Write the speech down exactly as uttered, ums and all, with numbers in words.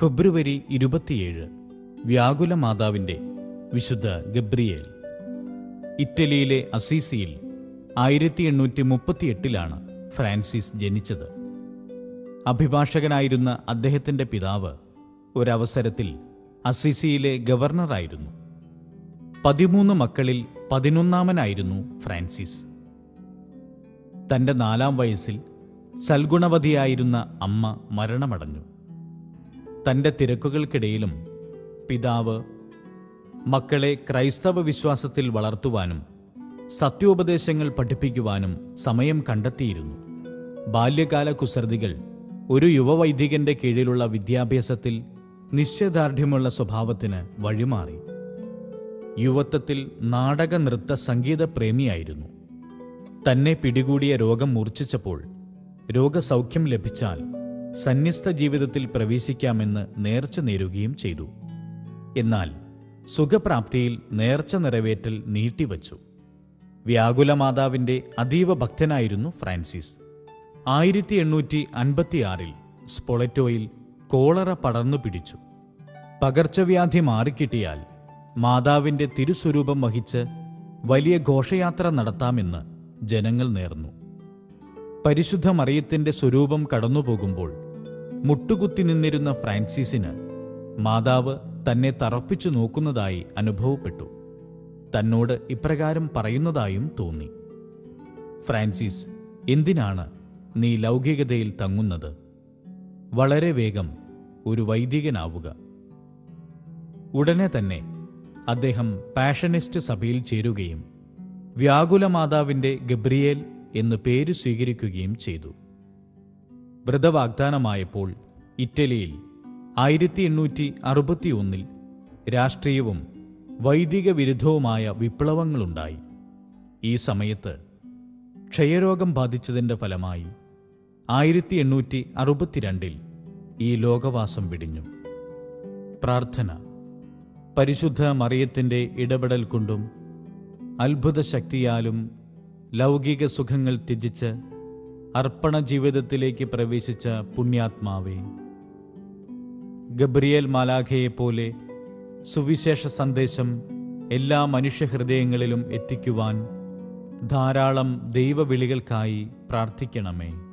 ഫെബ്രുവരി ഇരുപത്തിയേഴ് വ്യാകുല മാതാവിൻ്റെ വിശുദ്ധ ഗബ്രിയേൽ. ഇറ്റലിയിലെ അസീസിയിൽ ആയിരത്തി എണ്ണൂറ്റി മുപ്പത്തി എട്ടിലാണ് ഫ്രാൻസിസ് ജനിച്ചത്. അഭിഭാഷകനായിരുന്ന അദ്ദേഹത്തിൻ്റെ പിതാവ് ഒരവസരത്തിൽ അസീസിയിലെ ഗവർണറായിരുന്നു. പതിമൂന്ന് മക്കളിൽ പതിനൊന്നാമനായിരുന്നു ഫ്രാൻസിസ്. തൻ്റെ നാലാം വയസ്സിൽ സൽഗുണവതിയായിരുന്ന അമ്മ മരണമടഞ്ഞു. തൻ്റെ തിരക്കുകൾക്കിടയിലും പിതാവ് മക്കളെ ക്രൈസ്തവ വിശ്വാസത്തിൽ വളർത്തുവാനും സത്യോപദേശങ്ങൾ പഠിപ്പിക്കുവാനും സമയം കണ്ടെത്തിയിരുന്നു. ബാല്യകാല കുസൃതികൾ ഒരു യുവവൈദികന്റെ കീഴിലുള്ള വിദ്യാഭ്യാസത്തിൽ നിശ്ചയദാർഢ്യമുള്ള സ്വഭാവത്തിന് വഴിമാറി. യുവത്വത്തിൽ നാടക നൃത്ത സംഗീത പ്രേമിയായിരുന്നു. തന്നെ പിടികൂടിയ രോഗം മൂർച്ഛിച്ചപ്പോൾ രോഗസൗഖ്യം ലഭിച്ചാൽ സന്യസ്ത ജീവിതത്തിൽ പ്രവേശിക്കാമെന്ന് നേർച്ച നേരുകയും ചെയ്തു. എന്നാൽ സുഖപ്രാപ്തിയിൽ നേർച്ച നിറവേറ്റൽ നീട്ടിവച്ചു. വ്യാകുല മാതാവിൻ്റെ അതീവ ഭക്തനായിരുന്നു ഫ്രാൻസിസ്. ആയിരത്തി എണ്ണൂറ്റി അൻപത്തിയാറിൽ സ്പൊളറ്റോയിൽ കോളറ പടർന്നു പിടിച്ചു. പകർച്ചവ്യാധി മാറിക്കിട്ടിയാൽ മാതാവിൻ്റെ തിരുസ്വരൂപം വഹിച്ച് വലിയ ഘോഷയാത്ര നടത്താമെന്ന് ജനങ്ങൾ നേർന്നു. പരിശുദ്ധ മറിയത്തിൻ്റെ സ്വരൂപം കടന്നുപോകുമ്പോൾ മുട്ടുകുത്തി നിന്നിരുന്ന ഫ്രാൻസിസിന് മാതാവ് തന്നെ തറപ്പിച്ചു നോക്കുന്നതായി അനുഭവപ്പെട്ടു. തന്നോട് ഇപ്രകാരം പറയുന്നതായും തോന്നി: ഫ്രാൻസിസ്, എന്തിനാണ് നീ ലൗകികതയിൽ തങ്ങുന്നത്? വളരെ വേഗം ഒരു വൈദികനാവുക. ഉടനെ തന്നെ അദ്ദേഹം പാഷനിസ്റ്റ് സഭയിൽ ചേരുകയും വ്യാകുല മാതാവിൻ്റെ ഗബ്രിയേൽ എന്ന് പേര് സ്വീകരിക്കുകയും ചെയ്തു. വ്രതവാഗ്ദാനമായപ്പോൾ ഇറ്റലിയിൽ ആയിരത്തി എണ്ണൂറ്റി അറുപത്തി ഒന്നിൽ രാഷ്ട്രീയവും വൈദിക വിരുദ്ധവുമായ വിപ്ലവങ്ങളുണ്ടായി. ഈ സമയത്ത് ക്ഷയരോഗം ബാധിച്ചതിൻ്റെ ഫലമായി ആയിരത്തി എണ്ണൂറ്റി അറുപത്തിരണ്ടിൽ ഈ ലോകവാസം വെടിഞ്ഞു. പ്രാർത്ഥന. പരിശുദ്ധ മറിയത്തിൻ്റെ ഇടപെടൽ കൊണ്ടും അത്ഭുത ശക്തിയാലും ലൗകിക സുഖങ്ങൾ ത്യജിച്ച് അർപ്പണ ജീവിതത്തിലേക്ക് പ്രവേശിച്ച പുണ്യാത്മാവേ, ഗബ്രിയേൽ മാലാഖയെപ്പോലെ സുവിശേഷ സന്ദേശം എല്ലാ മനുഷ്യഹൃദയങ്ങളിലും എത്തിക്കുവാൻ ധാരാളം ദൈവവിളികൾക്കായി പ്രാർത്ഥിക്കണമേ.